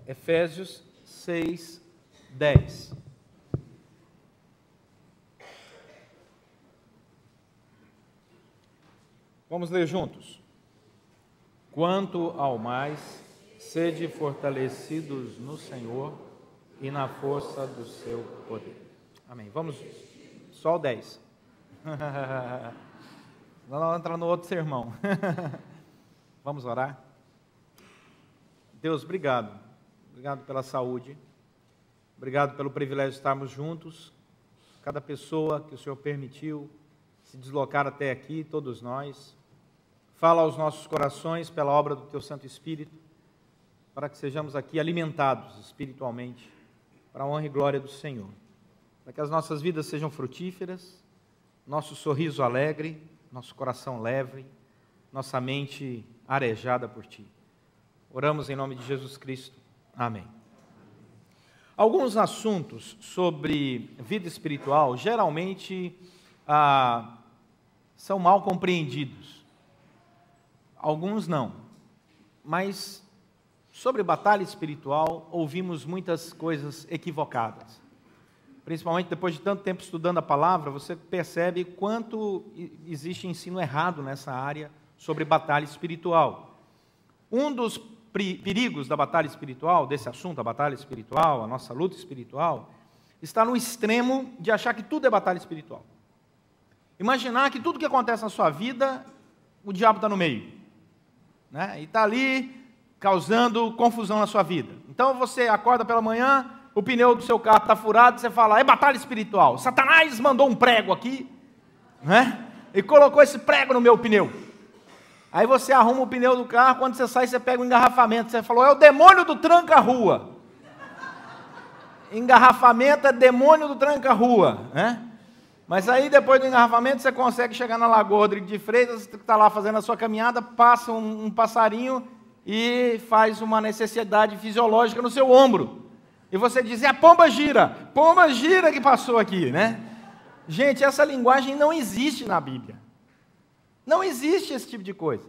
Efésios 6, 10. Vamos ler juntos. Quanto ao mais, sede fortalecidos no Senhor e na força do seu poder. Amém. Vamos, só o 10. Vamos entrar no outro sermão. Vamos orar? Deus, obrigado. Obrigado pela saúde. Obrigado pelo privilégio de estarmos juntos. Cada pessoa que o Senhor permitiu se deslocar até aqui, todos nós. Fala aos nossos corações pela obra do Teu Santo Espírito, para que sejamos aqui alimentados espiritualmente, para a honra e glória do Senhor. Para que as nossas vidas sejam frutíferas, nosso sorriso alegre, nosso coração leve, nossa mente arejada por Ti. Oramos em nome de Jesus Cristo. Amém. Alguns assuntos sobre vida espiritual geralmente são mal compreendidos. Alguns não. Mas sobre batalha espiritual ouvimos muitas coisas equivocadas. Principalmente depois de tanto tempo estudando a palavra, você percebe quanto existe ensino errado nessa área sobre batalha espiritual. Um dos perigos da batalha espiritual, desse assunto, a batalha espiritual, a nossa luta espiritual, está no extremo de achar que tudo é batalha espiritual. Imaginar que tudo que acontece na sua vida, o diabo está no meio, né? E está ali causando confusão na sua vida. Então você acorda pela manhã, o pneu do seu carro está furado, você fala, é batalha espiritual. Satanás mandou um prego aqui, né? E colocou esse prego no meu pneu. Aí você arruma o pneu do carro, quando você sai, você pega um engarrafamento. Você falou, é o demônio do tranca-rua. Engarrafamento é demônio do tranca-rua, né? Mas aí, depois do engarrafamento, você consegue chegar na Lagoa Rodrigo de Freitas, você está lá fazendo a sua caminhada, passa um passarinho e faz uma necessidade fisiológica no seu ombro. E você diz, é a pomba gira que passou aqui, né? Gente, essa linguagem não existe na Bíblia. Não existe esse tipo de coisa.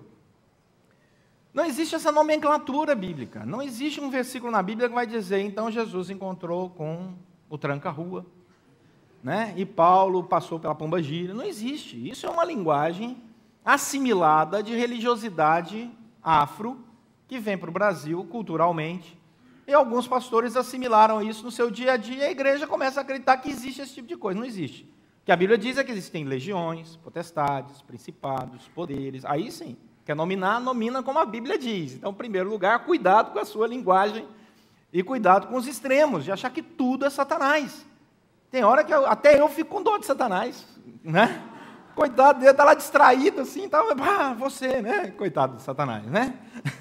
Não existe essa nomenclatura bíblica. Não existe um versículo na Bíblia que vai dizer, então Jesus encontrou com o tranca-rua, né? E Paulo passou pela pomba-gira. Não existe. Isso é uma linguagem assimilada de religiosidade afro, que vem para o Brasil culturalmente. E alguns pastores assimilaram isso no seu dia a dia, e a igreja começa a acreditar que existe esse tipo de coisa. Não existe. O que a Bíblia diz é que existem legiões, potestades, principados, poderes. Aí sim, quer nominar, nomina como a Bíblia diz. Então, em primeiro lugar, cuidado com a sua linguagem e cuidado com os extremos, de achar que tudo é Satanás. Tem hora que até eu fico com dor de Satanás, né? Coitado dele, está lá distraído assim, tá, você, né? Coitado de Satanás, né?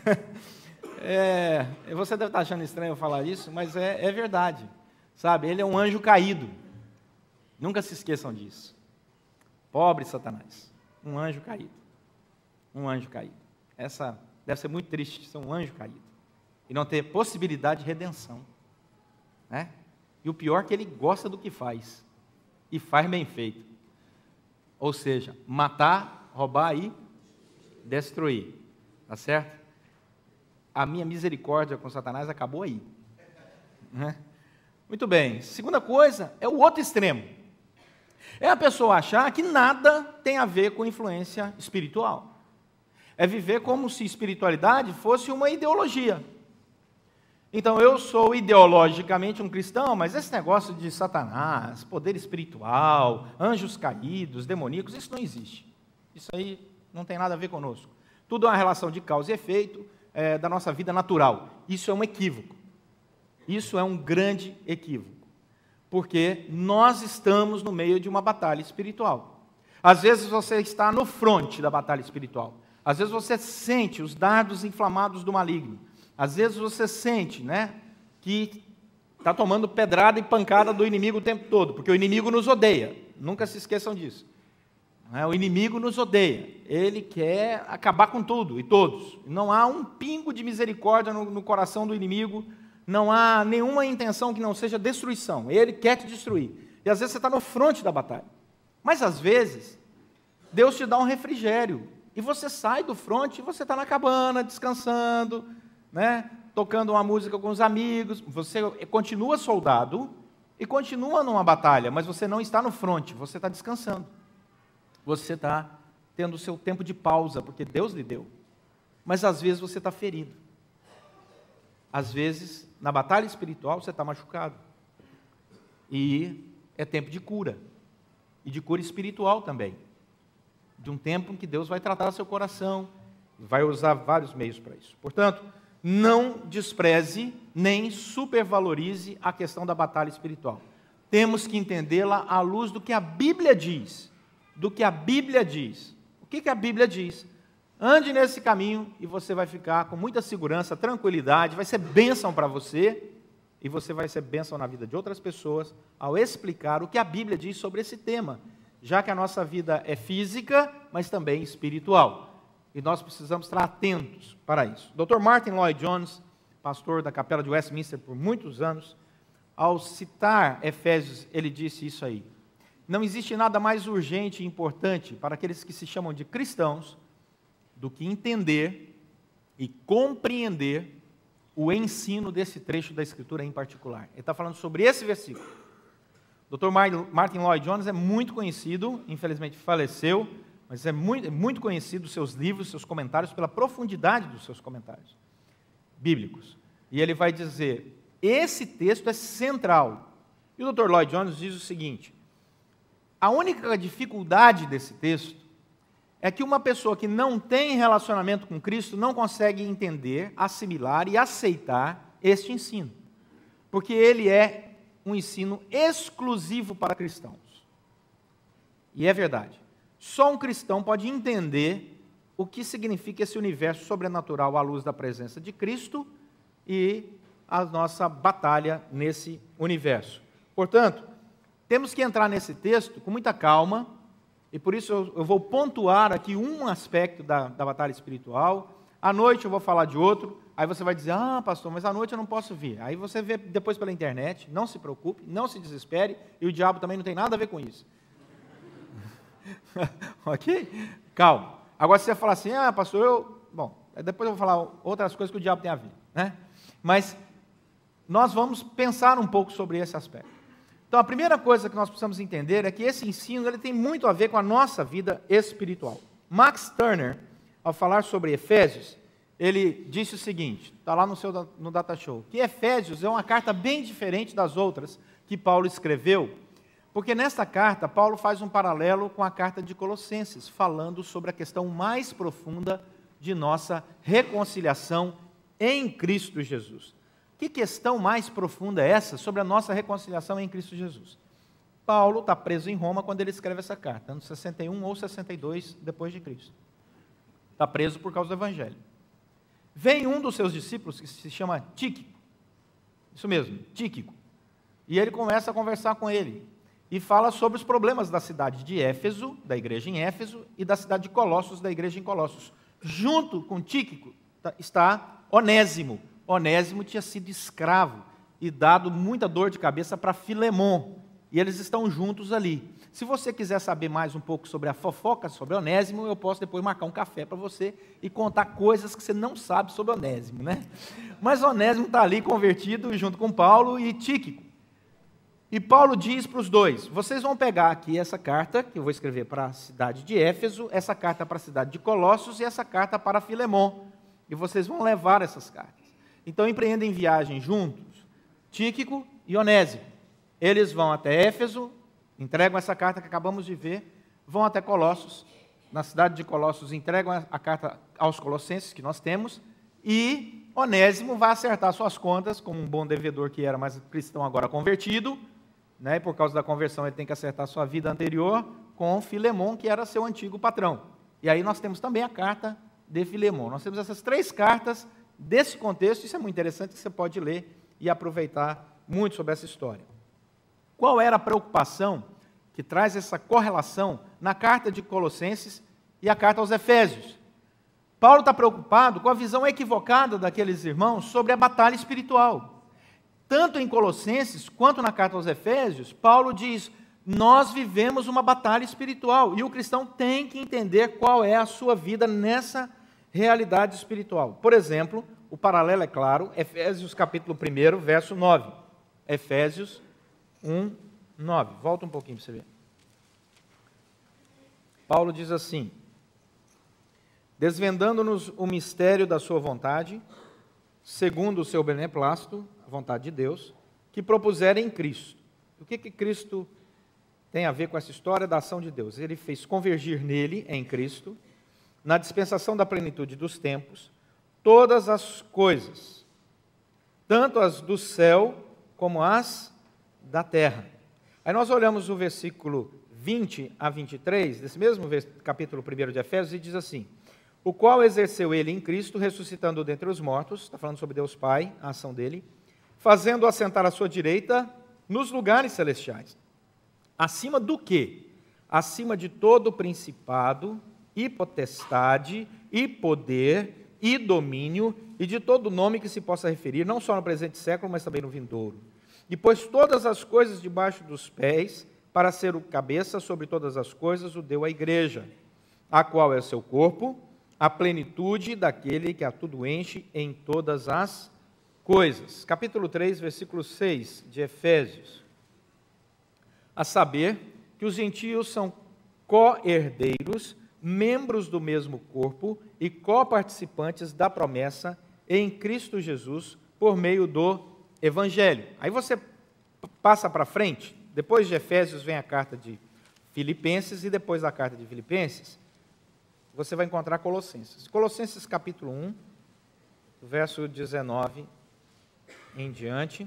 Você deve estar achando estranho eu falar isso, mas é verdade, sabe? Ele é um anjo caído. Nunca se esqueçam disso. Pobre Satanás, um anjo caído. Um anjo caído. Essa deve ser muito triste, ser um anjo caído. E não ter possibilidade de redenção, né? E o pior é que ele gosta do que faz. E faz bem feito. Ou seja, matar, roubar e destruir. Tá certo? A minha misericórdia com Satanás acabou aí, né? Muito bem. Segunda coisa é o outro extremo. É a pessoa achar que nada tem a ver com influência espiritual. É viver como se espiritualidade fosse uma ideologia. Então, eu sou ideologicamente um cristão, mas esse negócio de Satanás, poder espiritual, anjos caídos, demoníacos, isso não existe. Isso aí não tem nada a ver conosco. Tudo é uma relação de causa e efeito da nossa vida natural. Isso é um equívoco. Isso é um grande equívoco. Porque nós estamos no meio de uma batalha espiritual. Às vezes você está no fronte da batalha espiritual. Às vezes você sente os dardos inflamados do maligno. Às vezes você sente, né, que está tomando pedrada e pancada do inimigo o tempo todo, porque o inimigo nos odeia. Nunca se esqueçam disso. O inimigo nos odeia. Ele quer acabar com tudo e todos. Não há um pingo de misericórdia no coração do inimigo. Não há nenhuma intenção que não seja destruição. Ele quer te destruir. E às vezes você está no fronte da batalha. Mas às vezes, Deus te dá um refrigério. E você sai do fronte e você está na cabana, descansando, né? tocando uma música com os amigos, você continua soldado e continua numa batalha, mas você não está no fronte, você está descansando. Você está tendo o seu tempo de pausa, porque Deus lhe deu. Mas às vezes você está ferido. Às vezes, na batalha espiritual, você está machucado. E é tempo de cura. E de cura espiritual também. De um tempo em que Deus vai tratar seu coração, vai usar vários meios para isso. Portanto, não despreze nem supervalorize a questão da batalha espiritual. Temos que entendê-la à luz do que a Bíblia diz. Do que a Bíblia diz. O que a Bíblia diz? Ande nesse caminho e você vai ficar com muita segurança, tranquilidade, vai ser bênção para você e você vai ser bênção na vida de outras pessoas ao explicar o que a Bíblia diz sobre esse tema, já que a nossa vida é física, mas também espiritual. E nós precisamos estar atentos para isso. Dr. Martin Lloyd-Jones, pastor da Capela de Westminster por muitos anos, ao citar Efésios, ele disse isso aí. Não existe nada mais urgente e importante para aqueles que se chamam de cristãos do que entender e compreender o ensino desse trecho da Escritura em particular. Ele está falando sobre esse versículo. Dr. Martin Lloyd-Jones é muito conhecido, infelizmente faleceu, mas é muito conhecido seus livros, seus comentários, pela profundidade dos seus comentários bíblicos. E ele vai dizer, esse texto é central. E o Dr. Lloyd-Jones diz o seguinte, a única dificuldade desse texto é que uma pessoa que não tem relacionamento com Cristo não consegue entender, assimilar e aceitar este ensino. Porque ele é um ensino exclusivo para cristãos. E é verdade. Só um cristão pode entender o que significa esse universo sobrenatural à luz da presença de Cristo e a nossa batalha nesse universo. Portanto, temos que entrar nesse texto com muita calma, e por isso eu vou pontuar aqui um aspecto da batalha espiritual. À noite eu vou falar de outro. Aí você vai dizer, pastor, mas à noite eu não posso vir. Aí você vê depois pela internet, não se preocupe, não se desespere, e o diabo também não tem nada a ver com isso. Ok? Calma. Agora se você falar assim, pastor, depois eu vou falar outras coisas que o diabo tem a ver, né? Mas nós vamos pensar um pouco sobre esse aspecto. Então, a primeira coisa que nós precisamos entender é que esse ensino ele tem muito a ver com a nossa vida espiritual. Max Turner, ao falar sobre Efésios, ele disse o seguinte, está lá no Data Show, que Efésios é uma carta bem diferente das outras que Paulo escreveu, porque nesta carta, Paulo faz um paralelo com a carta de Colossenses, falando sobre a questão mais profunda de nossa reconciliação em Cristo Jesus. Que questão mais profunda é essa sobre a nossa reconciliação em Cristo Jesus? Paulo está preso em Roma quando ele escreve essa carta, anos 61 ou 62 depois de Cristo. Está preso por causa do Evangelho. Vem um dos seus discípulos, que se chama Tíquico, isso mesmo, Tíquico, e ele começa a conversar com ele, e fala sobre os problemas da cidade de Éfeso, da igreja em Éfeso, e da cidade de Colossos, da igreja em Colossos. Junto com Tíquico está Onésimo. Onésimo tinha sido escravo e dado muita dor de cabeça para Filemon, e eles estão juntos ali. Se você quiser saber mais um pouco sobre a fofoca sobre Onésimo, eu posso depois marcar um café para você e contar coisas que você não sabe sobre Onésimo, né? Mas Onésimo está ali convertido junto com Paulo e Tíquico. E Paulo diz para os dois, vocês vão pegar aqui essa carta, que eu vou escrever para a cidade de Éfeso, essa carta para a cidade de Colossos e essa carta para Filemon, e vocês vão levar essas cartas. Então empreendem viagem juntos, Tíquico e Onésimo. Eles vão até Éfeso, entregam essa carta que acabamos de ver, vão até Colossos, na cidade de Colossos entregam a carta aos colossenses que nós temos, e Onésimo vai acertar suas contas, como um bom devedor que era, mas cristão agora convertido, né, e por causa da conversão ele tem que acertar sua vida anterior, com Filemon, que era seu antigo patrão. E aí nós temos também a carta de Filemon. Nós temos essas 3 cartas desse contexto, isso é muito interessante, que você pode ler e aproveitar muito sobre essa história. Qual era a preocupação que traz essa correlação na carta de Colossenses e a carta aos Efésios? Paulo está preocupado com a visão equivocada daqueles irmãos sobre a batalha espiritual. Tanto em Colossenses quanto na carta aos Efésios, Paulo diz, nós vivemos uma batalha espiritual, e o cristão tem que entender qual é a sua vida nessa realidade espiritual. Por exemplo, o paralelo é claro, Efésios capítulo 1, verso 9. Efésios 1, 9. Volta um pouquinho para você ver. Paulo diz assim: desvendando-nos o mistério da sua vontade, segundo o seu beneplácito, a vontade de Deus, que propusera em Cristo. O que Cristo tem a ver com essa história da ação de Deus? Ele fez convergir nele, em Cristo, na dispensação da plenitude dos tempos, todas as coisas, tanto as do céu como as da terra. Aí nós olhamos o versículo 20 a 23, desse mesmo capítulo 1 de Efésios, e diz assim: o qual exerceu ele em Cristo, ressuscitando dentre os mortos, está falando sobre Deus Pai, a ação dele, fazendo-o assentar à sua direita nos lugares celestiais. Acima do quê? Acima de todo principado, e potestade, e poder, e domínio, e de todo nome que se possa referir, não só no presente século, mas também no vindouro. E pôs todas as coisas debaixo dos pés, para ser o cabeça sobre todas as coisas, o deu à igreja, a qual é o seu corpo, a plenitude daquele que a tudo enche em todas as coisas. Capítulo 3, versículo 6 de Efésios. A saber, que os gentios são co-herdeiros, membros do mesmo corpo e coparticipantes da promessa em Cristo Jesus, por meio do Evangelho. Aí você passa para frente, depois de Efésios vem a carta de Filipenses, e depois da carta de Filipenses, você vai encontrar Colossenses. Colossenses capítulo 1, verso 19 em diante.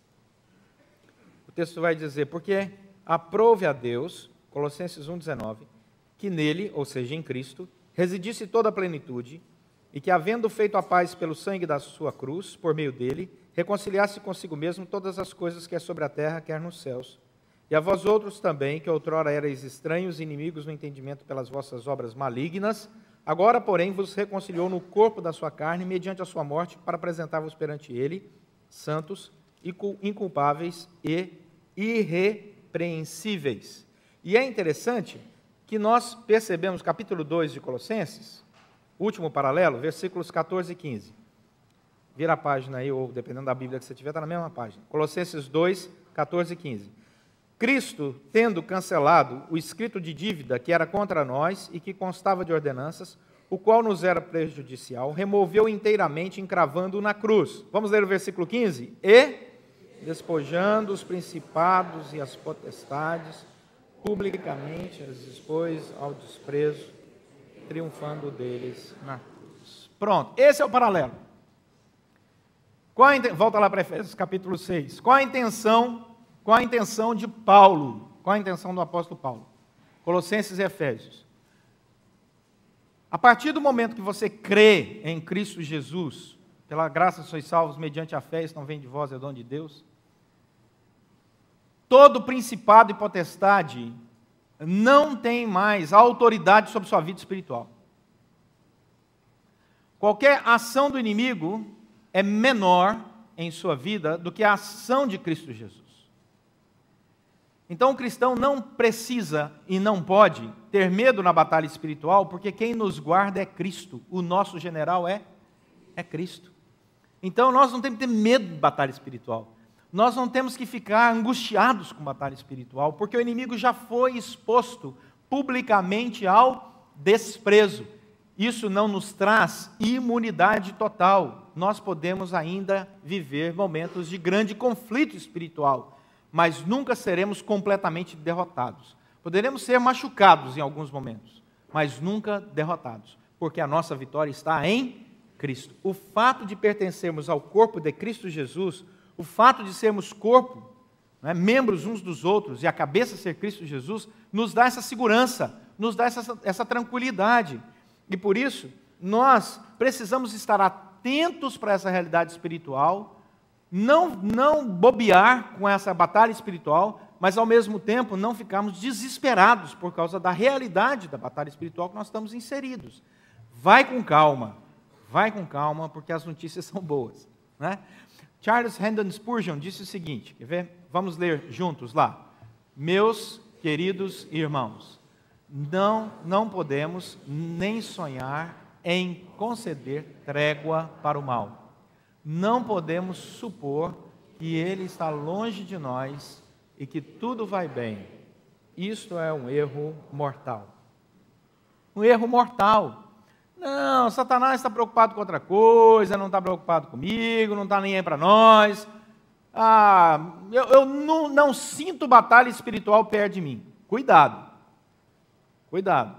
O texto vai dizer: porque aprove a Deus, Colossenses 1, 19, que nele, ou seja, em Cristo, residisse toda a plenitude, e que, havendo feito a paz pelo sangue da sua cruz, por meio dele, reconciliasse consigo mesmo todas as coisas, quer sobre a terra, quer nos céus. E a vós outros também, que outrora erais estranhos e inimigos no entendimento pelas vossas obras malignas, agora, porém, vos reconciliou no corpo da sua carne, mediante a sua morte, para apresentar-vos perante ele, santos, inculpáveis e irrepreensíveis. E é interessante que nós percebemos, capítulo 2 de Colossenses, último paralelo, versículos 14 e 15. Vira a página aí, ou dependendo da Bíblia que você tiver, está na mesma página. Colossenses 2, 14 e 15. Cristo, tendo cancelado o escrito de dívida que era contra nós e que constava de ordenanças, o qual nos era prejudicial, removeu inteiramente, encravando-o na cruz. Vamos ler o versículo 15? E, despojando os principados e as potestades, publicamente as expôs ao desprezo, triunfando deles na cruz. Pronto, esse é o paralelo. Volta lá para Efésios capítulo 6. Qual a intenção de Paulo? Qual a intenção do apóstolo Paulo? Colossenses e Efésios. A partir do momento que você crê em Cristo Jesus, pela graça sois salvos mediante a fé, isso não vem de vós, é dom de Deus. Todo principado e potestade não tem mais autoridade sobre sua vida espiritual. Qualquer ação do inimigo é menor em sua vida do que a ação de Cristo Jesus. Então o cristão não precisa e não pode ter medo na batalha espiritual, porque quem nos guarda é Cristo, o nosso general é Cristo. Então nós não temos que ter medo de batalha espiritual. Nós não temos que ficar angustiados com batalha espiritual, porque o inimigo já foi exposto publicamente ao desprezo. Isso não nos traz imunidade total. Nós podemos ainda viver momentos de grande conflito espiritual, mas nunca seremos completamente derrotados. Poderemos ser machucados em alguns momentos, mas nunca derrotados, porque a nossa vitória está em Cristo. O fato de pertencermos ao corpo de Cristo Jesus, o fato de sermos corpo, membros uns dos outros, e a cabeça ser Cristo Jesus, nos dá essa segurança, nos dá essa tranquilidade. E por isso, nós precisamos estar atentos para essa realidade espiritual, não bobear com essa batalha espiritual, mas ao mesmo tempo não ficarmos desesperados por causa da realidade da batalha espiritual que nós estamos inseridos. Vai com calma, porque as notícias são boas, né? Charles Haddon Spurgeon disse o seguinte, quer ver? Vamos ler juntos lá. Meus queridos irmãos, não podemos nem sonhar em conceder trégua para o mal. não podemos supor que Ele está longe de nós e que tudo vai bem. Isto é um erro mortal. Um erro mortal. Não, Satanás está preocupado com outra coisa, não está preocupado comigo, não está nem aí para nós. Eu não sinto batalha espiritual perto de mim. Cuidado. Cuidado.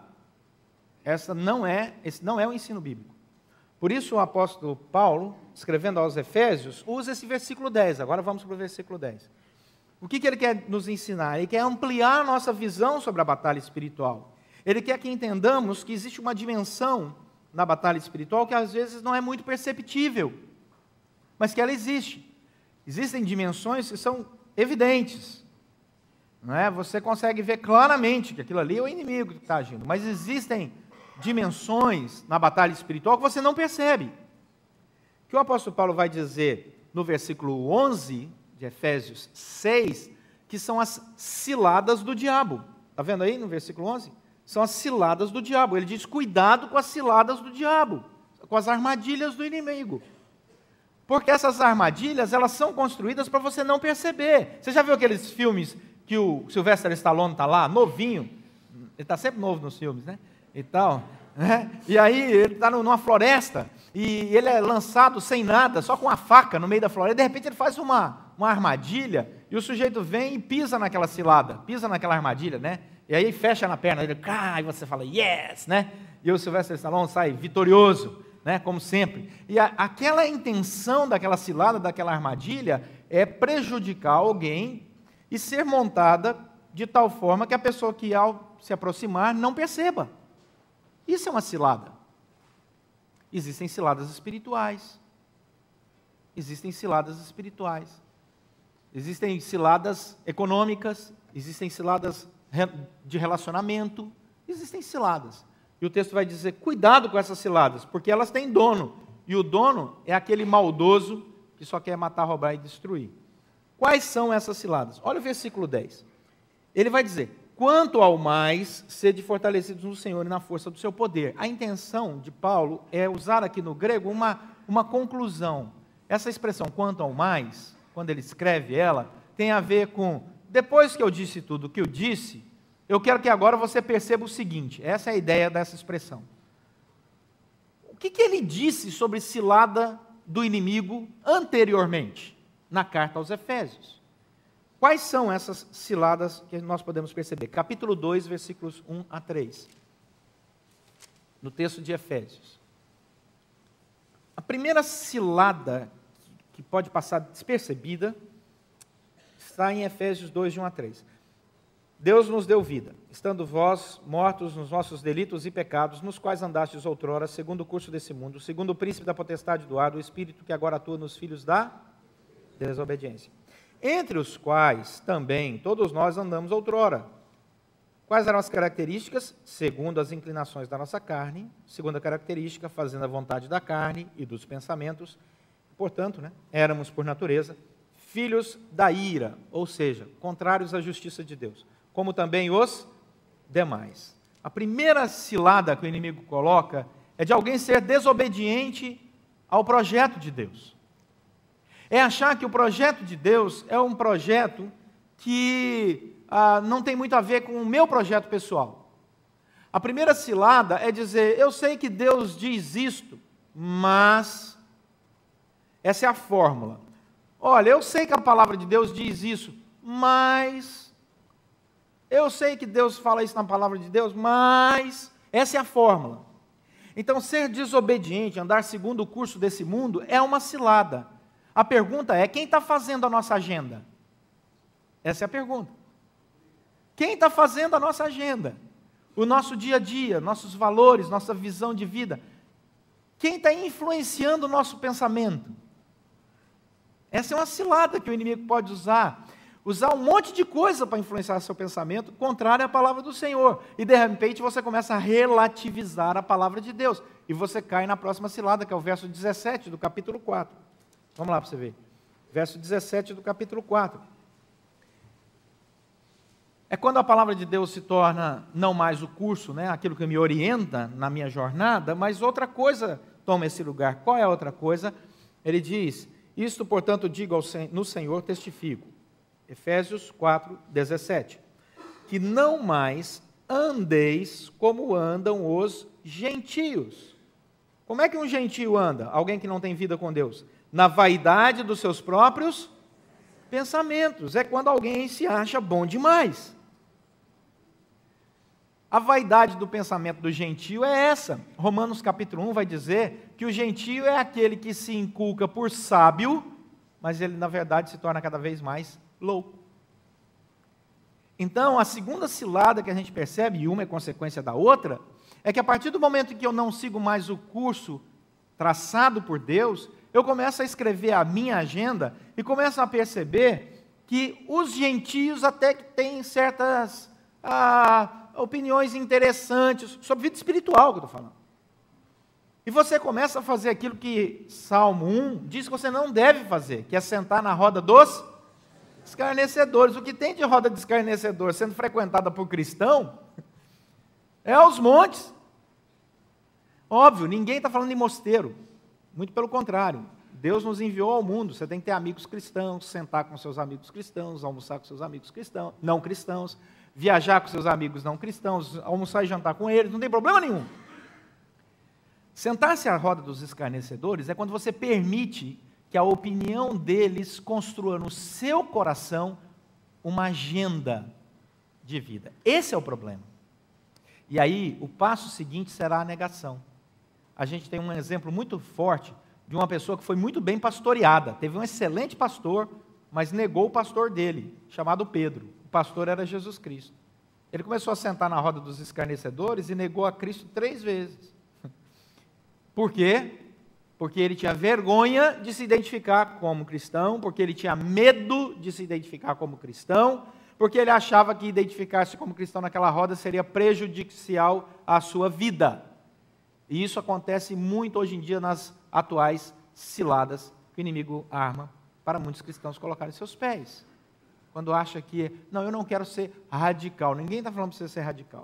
Esse não é o ensino bíblico. Por isso o apóstolo Paulo, escrevendo aos Efésios, usa esse versículo 10. Agora vamos para o versículo 10. O que ele quer nos ensinar? Ele quer ampliar a nossa visão sobre a batalha espiritual. Ele quer que entendamos que existe uma dimensão na batalha espiritual que às vezes não é muito perceptível, mas que ela existe. Existem dimensões que são evidentes. Não é? Você consegue ver claramente que aquilo ali é o inimigo que está agindo, mas existem dimensões na batalha espiritual que você não percebe. O que o apóstolo Paulo vai dizer no versículo 11 de Efésios 6, que são as ciladas do diabo. Está vendo aí no versículo 11? São as ciladas do diabo. Ele diz, cuidado com as ciladas do diabo, com as armadilhas do inimigo. Porque essas armadilhas, elas são construídas para você não perceber. Você já viu aqueles filmes que o Sylvester Stallone está lá, novinho? Ele está sempre novo nos filmes, né? E tal, né? E aí ele está numa floresta, e ele é lançado sem nada, só com uma faca no meio da floresta. De repente ele faz uma armadilha, e o sujeito vem e pisa naquela cilada, pisa naquela armadilha, né? E aí fecha na perna dele, e você fala, yes, né? E o Sylvester Stallone sai vitorioso, né? Como sempre. E aquela intenção daquela cilada, daquela armadilha, é prejudicar alguém e ser montada de tal forma que a pessoa que ao se aproximar não perceba. Isso é uma cilada. Existem ciladas espirituais. Existem ciladas espirituais. Existem ciladas econômicas, existem ciladas de relacionamento, existem ciladas. E o texto vai dizer, cuidado com essas ciladas, porque elas têm dono. E o dono é aquele maldoso que só quer matar, roubar e destruir. Quais são essas ciladas? Olha o versículo 10. Ele vai dizer, quanto ao mais, sede fortalecidos no Senhor e na força do seu poder. A intenção de Paulo é usar aqui no grego uma conclusão. Essa expressão, quanto ao mais, quando ele escreve ela, tem a ver com, depois que eu disse tudo o que eu disse, eu quero que agora você perceba o seguinte, essa é a ideia dessa expressão. O que ele disse sobre cilada do inimigo anteriormente, na carta aos Efésios? Quais são essas ciladas que nós podemos perceber? Capítulo 2, versículos 1 a 3. No texto de Efésios. A primeira cilada que pode passar despercebida está em Efésios 2, de 1 a 3. Deus nos deu vida, estando vós mortos nos vossos delitos e pecados, nos quais andastes outrora, segundo o curso desse mundo, segundo o príncipe da potestade do ar, do espírito que agora atua nos filhos da desobediência. Entre os quais também todos nós andamos outrora. Quais eram as características? Segundo as inclinações da nossa carne. Segunda característica, fazendo a vontade da carne e dos pensamentos. Portanto, éramos por natureza filhos da ira, ou seja, contrários à justiça de Deus, como também os demais. A primeira cilada que o inimigo coloca é de alguém ser desobediente ao projeto de Deus. É achar que o projeto de Deus é um projeto que não tem muito a ver com o meu projeto pessoal. A primeira cilada é dizer, eu sei que Deus diz isto, mas essa é a fórmula. Olha, eu sei que a palavra de Deus diz isso, mas eu sei que Deus fala isso na palavra de Deus, mas essa é a fórmula. Então, ser desobediente, andar segundo o curso desse mundo, é uma cilada. A pergunta é, quem está fazendo a nossa agenda? Essa é a pergunta. Quem está fazendo a nossa agenda? O nosso dia a dia, nossos valores, nossa visão de vida. Quem está influenciando o nosso pensamento? Essa é uma cilada que o inimigo pode usar. Usar um monte de coisa para influenciar seu pensamento, contrário à palavra do Senhor. E de repente você começa a relativizar a palavra de Deus. E você cai na próxima cilada, que é o verso 17 do capítulo 4. Vamos lá para você ver. Verso 17 do capítulo 4. É quando a palavra de Deus se torna não mais o curso, aquilo que me orienta na minha jornada, mas outra coisa toma esse lugar. Qual é a outra coisa? Ele diz: isto, portanto, digo no Senhor, testifico. Efésios 4, 17. Que não mais andeis como andam os gentios. Como é que um gentio anda? Alguém que não tem vida com Deus. Na vaidade dos seus próprios pensamentos. É quando alguém se acha bom demais. A vaidade do pensamento do gentio é essa. Romanos capítulo 1 vai dizer que o gentio é aquele que se inculca por sábio, mas ele na verdade se torna cada vez mais louco. Então, a segunda cilada que a gente percebe, e uma é consequência da outra, é que a partir do momento em que eu não sigo mais o curso traçado por Deus, eu começo a escrever a minha agenda e começo a perceber que os gentios até que têm certas opiniões interessantes sobre vida espiritual que eu estou falando. E você começa a fazer aquilo que Salmo 1 diz que você não deve fazer, que é sentar na roda dos escarnecedores. O que tem de roda de escarnecedor sendo frequentada por cristão é aos montes. Óbvio, ninguém está falando em mosteiro. Muito pelo contrário. Deus nos enviou ao mundo. Você tem que ter amigos cristãos, sentar com seus amigos cristãos, almoçar com seus amigos cristãos, não cristãos, viajar com seus amigos não cristãos, almoçar e jantar com eles, não tem problema nenhum. Sentar-se à roda dos escarnecedores é quando você permite que a opinião deles construa no seu coração uma agenda de vida. Esse é o problema. E aí, o passo seguinte será a negação. A gente tem um exemplo muito forte de uma pessoa que foi muito bem pastoreada. Teve um excelente pastor, mas negou o pastor dele, chamado Pedro. O pastor era Jesus Cristo. Ele começou a sentar na roda dos escarnecedores e negou a Cristo 3 vezes. Por quê? Porque ele tinha vergonha de se identificar como cristão, porque ele tinha medo de se identificar como cristão, porque ele achava que identificar-se como cristão naquela roda seria prejudicial à sua vida. E isso acontece muito hoje em dia nas atuais ciladas que o inimigo arma para muitos cristãos colocarem seus pés. Quando acha que, não, eu não quero ser radical. Ninguém está falando para você ser radical.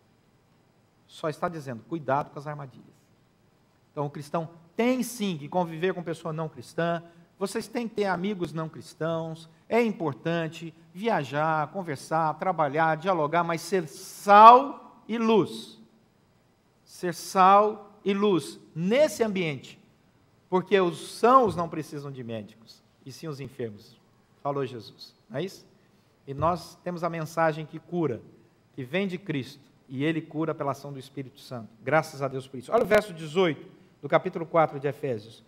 Só está dizendo, cuidado com as armadilhas. Então, o cristão tem sim que conviver com pessoa não cristã, vocês têm que ter amigos não cristãos, é importante viajar, conversar, trabalhar, dialogar, mas ser sal e luz. Ser sal e luz nesse ambiente, porque os sãos não precisam de médicos, e sim os enfermos, falou Jesus, não é isso? E nós temos a mensagem que cura, que vem de Cristo, e Ele cura pela ação do Espírito Santo, graças a Deus por isso. Olha o verso 18, do capítulo 4 de Efésios.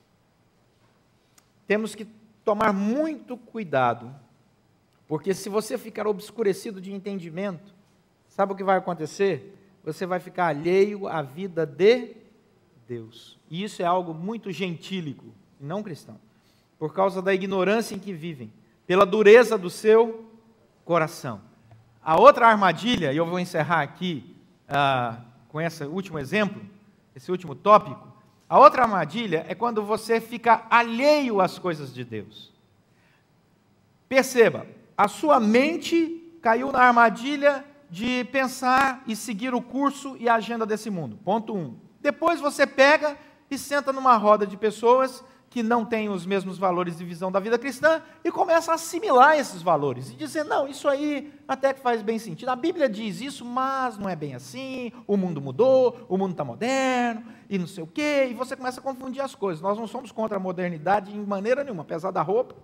Temos que tomar muito cuidado, porque se você ficar obscurecido de entendimento, sabe o que vai acontecer? Você vai ficar alheio à vida de Deus. E isso é algo muito gentílico, não cristão, por causa da ignorância em que vivem, pela dureza do seu coração. A outra armadilha, e eu vou encerrar aqui com esse último exemplo, esse último tópico, a outra armadilha é quando você fica alheio às coisas de Deus. Perceba, a sua mente caiu na armadilha de pensar e seguir o curso e a agenda desse mundo. Ponto 1. Depois você pega e senta numa roda de pessoas que não têm os mesmos valores de visão da vida cristã e começa a assimilar esses valores e dizer, não, isso aí até que faz bem sentido. A Bíblia diz isso, mas não é bem assim, o mundo mudou, o mundo está moderno e não sei o quê, e você começa a confundir as coisas. Nós não somos contra a modernidade de maneira nenhuma, apesar da roupa.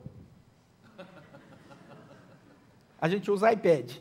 A gente usa iPad.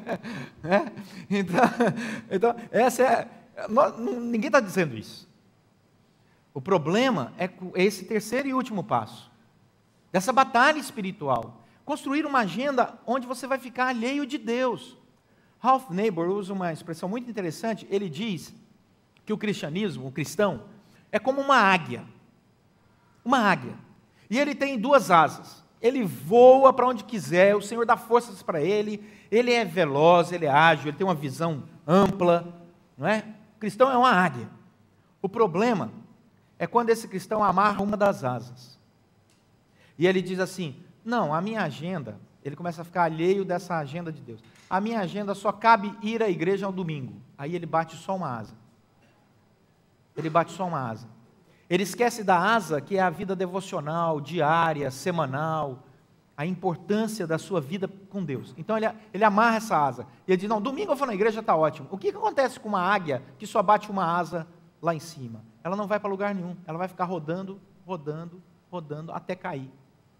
Então, essa é... ninguém está dizendo isso. O problema é esse terceiro e último passo, dessa batalha espiritual. Construir uma agenda onde você vai ficar alheio de Deus. Ralph Neighbour usa uma expressão muito interessante. Ele diz que o cristianismo, o cristão, é como uma águia. Uma águia. E ele tem 2 asas. Ele voa para onde quiser, o Senhor dá forças para ele é veloz, ele é ágil, ele tem uma visão ampla, não é? O cristão é uma águia. O problema é quando esse cristão amarra uma das asas. E ele diz assim, não, a minha agenda, ele começa a ficar alheio dessa agenda de Deus. A minha agenda só cabe ir à igreja ao domingo. Aí ele bate só uma asa. Ele bate só uma asa. Ele esquece da asa, que é a vida devocional, diária, semanal, a importância da sua vida com Deus. Então ele amarra essa asa. E ele diz, não, domingo eu vou na igreja, está ótimo. O que acontece com uma águia que só bate uma asa lá em cima? Ela não vai para lugar nenhum, ela vai ficar rodando, rodando, rodando, até cair.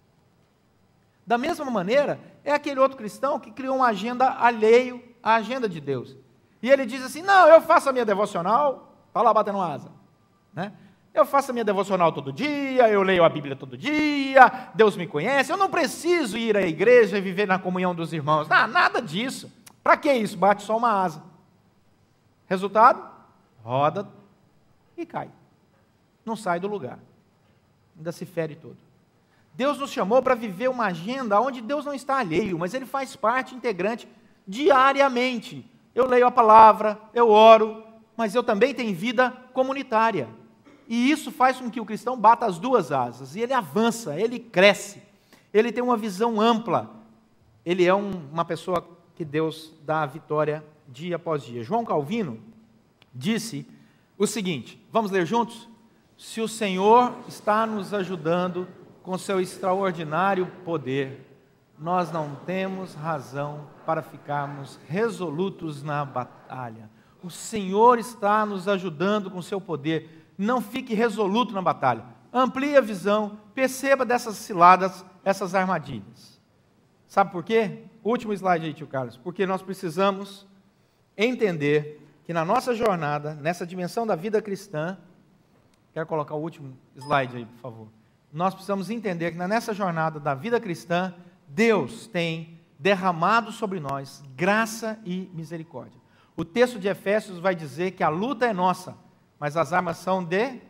Da mesma maneira, é aquele outro cristão que criou uma agenda alheio à agenda de Deus. E ele diz assim, não, eu faço a minha devocional, está lá batendo asa, né? Eu faço a minha devocional todo dia, eu leio a Bíblia todo dia, Deus me conhece, eu não preciso ir à igreja e viver na comunhão dos irmãos. Nada disso. Para que isso? Bate só uma asa. Resultado? Roda e cai. Não sai do lugar. Ainda se fere todo. Deus nos chamou para viver uma agenda onde Deus não está alheio, mas Ele faz parte integrante diariamente. Eu leio a palavra, eu oro, mas eu também tenho vida comunitária. E isso faz com que o cristão bata as duas asas, e ele avança, ele cresce, ele tem uma visão ampla, ele é uma pessoa que Deus dá a vitória dia após dia. João Calvino disse o seguinte, vamos ler juntos? Se o Senhor está nos ajudando com seu extraordinário poder, nós não temos razão para ficarmos resolutos na batalha. O Senhor está nos ajudando com seu poder. Não fique resoluto na batalha. Amplie a visão, perceba dessas ciladas, essas armadilhas. Sabe por quê? Último slide aí, tio Carlos. Porque nós precisamos entender que na nossa jornada, nessa dimensão da vida cristã, quero colocar o último slide aí, por favor. Nós precisamos entender que nessa jornada da vida cristã, Deus tem derramado sobre nós graça e misericórdia. O texto de Efésios vai dizer que a luta é nossa, mas as armas são de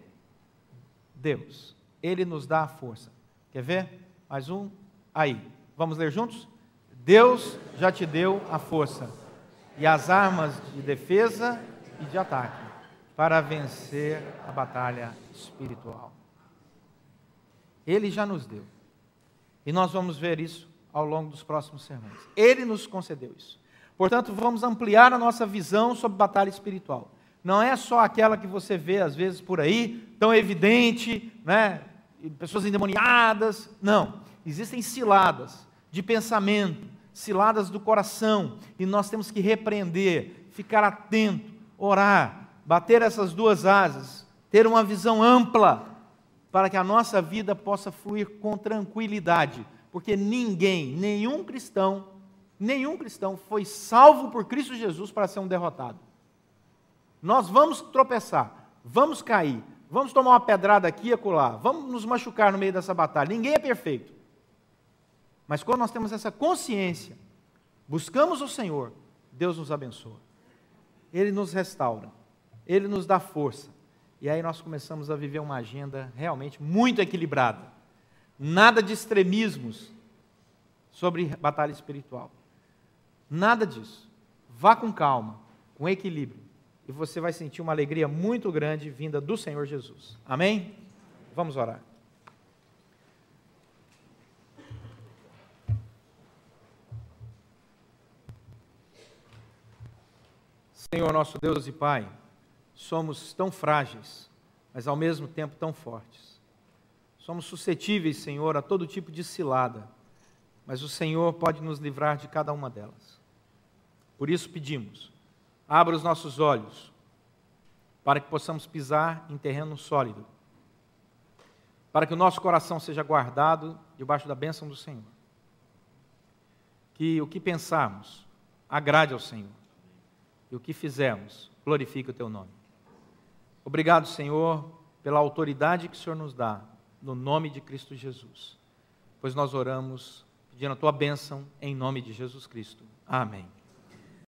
Deus. Ele nos dá a força. Quer ver? Mais um. Aí. Vamos ler juntos? Deus já te deu a força e as armas de defesa e de ataque para vencer a batalha espiritual. Ele já nos deu. E nós vamos ver isso ao longo dos próximos sermões. Ele nos concedeu isso. Portanto, vamos ampliar a nossa visão sobre batalha espiritual. Não é só aquela que você vê, às vezes, por aí, tão evidente, né? Pessoas endemoniadas. Não. Existem ciladas de pensamento, ciladas do coração, e nós temos que repreender, ficar atento, orar, bater essas duas asas, ter uma visão ampla, para que a nossa vida possa fluir com tranquilidade, porque nenhum cristão foi salvo por Cristo Jesus para ser um derrotado. Nós vamos tropeçar, vamos cair, vamos tomar uma pedrada aqui e acolá, vamos nos machucar no meio dessa batalha. Ninguém é perfeito. Mas quando nós temos essa consciência, buscamos o Senhor, Deus nos abençoa. Ele nos restaura, Ele nos dá força. E aí nós começamos a viver uma agenda realmente muito equilibrada. Nada de extremismos sobre batalha espiritual. Nada disso. Vá com calma, com equilíbrio. E você vai sentir uma alegria muito grande vinda do Senhor Jesus. Amém? Vamos orar. Senhor nosso Deus e Pai, somos tão frágeis, mas ao mesmo tempo tão fortes. Somos suscetíveis, Senhor, a todo tipo de cilada, mas o Senhor pode nos livrar de cada uma delas. Por isso pedimos, abra os nossos olhos, para que possamos pisar em terreno sólido, para que o nosso coração seja guardado debaixo da bênção do Senhor. Que o que pensarmos agrade ao Senhor, e o que fizermos glorifique o Teu nome. Obrigado, Senhor, pela autoridade que o Senhor nos dá, no nome de Cristo Jesus. Pois nós oramos pedindo a Tua bênção em nome de Jesus Cristo. Amém.